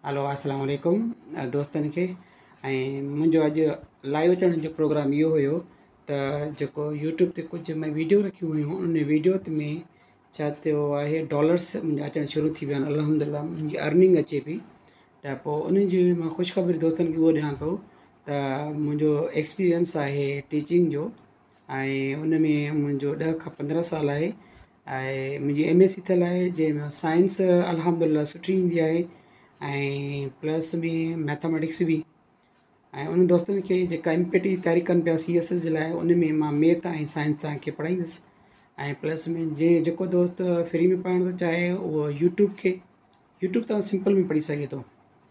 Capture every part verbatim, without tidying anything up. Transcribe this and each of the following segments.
Hello अस्सलाम वालेकुम दोस्तन के मुझो अज लाइव अचण जो प्रोग्राम यो हुयो त जेको यूट्यूब ते कुछ मैं वीडियो रखी हुई उन वीडियो में छा थियो आहे डॉलर्स मुझा अचण शुरू थी विया आहिनि। अल्हम्दुलिल्लाह मुंहिंजी अर्निंग अचे पई त पोइ उन जी मां ख़ुशख़बरी दोस्तनि खे उहो ॾियां पियो त मुंहिंजो एक्सपीरियंस आहे टीचिंग जो ऐं उन में मुंहिंजो ॾह खां पंद्रहं साल आहे ऐं मुंहिंजी एम एस सी थियल आहे जंहिंमें साइंस अल्हम्दुलिल्लाह सुठी ईंदी आहे ऐं प्लस में मैथमेटिक्स भी ऐं उन दोस्तनि खे जेका एम पी टी तयारी कनि पिया सी एस एस जे लाइ उन में मां मैथ ऐं साइंस तव्हांखे पढ़ाईंदुसि ऐं प्लस में जे जेको दोस्त फ्री में पढ़णु थो चाहे उहो यूट्यूब खे यूट्यूब तां सिंपल में पढ़ी सघे थो।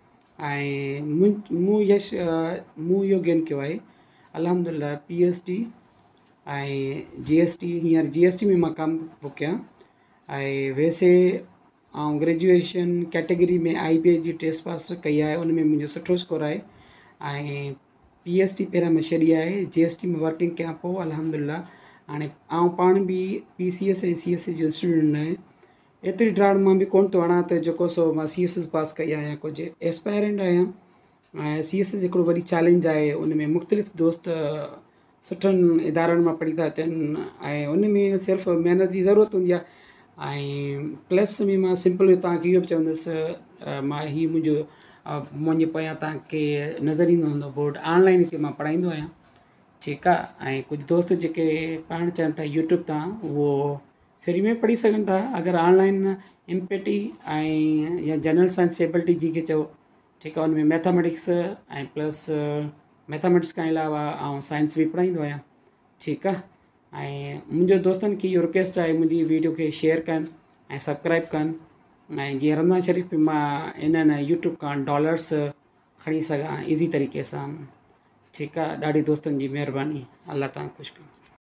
ऐं मूं मूं यश मूं इहो गेन कयो आहे अल्हम्दुलिल्लाह पी एच डी ऐं जी एस टी हींअर जी एस टी में मां कमु पियो कयां ऐं वैसे ऐं ग्रेजुएशन कैटेगरी में I B S G test pass कई आहे उन में मुंहिंजो सुठो स्कोर आहे ऐं पी एच डी पहिरियां मां छॾी आहे जी एस टी में वर्किंग कयां पोइ अल्हम्दुलिल्लाह हाणे आउं पाण बि पी सी एस ऐं सी एस सी जो स्टूडेंट आहियां। एतिरी ड्राड़ मां बि कोन थो हणां त जेको सो मां सी एस एस पास कई आहे कुझु एस्पायरेंट आहियां ऐं सी एस एस हिकिड़ो वॾी चैलेंज आहे उन में मुख़्तलिफ़ दोस्त सुठनि इदारनि मां पढ़ी था अचनि ऐं उन में सिर्फ़ु महिनत जी ज़रूरत हूंदी आहे ऐं प्लस में मां सिंपल तव्हांखे इहो बि चवंदुसि मां हीउ मुंहिंजो मुंहिंजे पोयां तव्हांखे नज़र ईंदो हूंदो बोर्ड ऑनलाइन हिते मां पढ़ाईंदो आहियां ठीकु आहे। ऐं कुझु दोस्त जेके पढ़णु चाहिनि था यूट्यूब तां उहो फ्री में पढ़ी सघनि था अगरि ऑनलाइन एम पी टी ऐं या जनरल साइंस एबिलिटी जी खे चओ ठीकु आहे उन में मैथमेटिक्स ऐं प्लस मैथमेटिक्स खां अलावा ऐं साइंस बि पढ़ाईंदो आहियां ठीकु आहे। ऐं मुंहिंजो दोस्तनि खे इहो रिक्वेस्ट आहे मुंहिंजी वीडियो खे शेयर कनि ऐं सब्सक्राइब कनि ऐं जीअं रमज़ान शरीफ़ में मां इन्हनि यूट्यूब खां डॉलर्स खणी सघां ईज़ी तरीक़े सां ठीकु आहे। ॾाढी दोस्तनि जी महिरबानी अल्लाह तव्हां ख़ुशि कयो।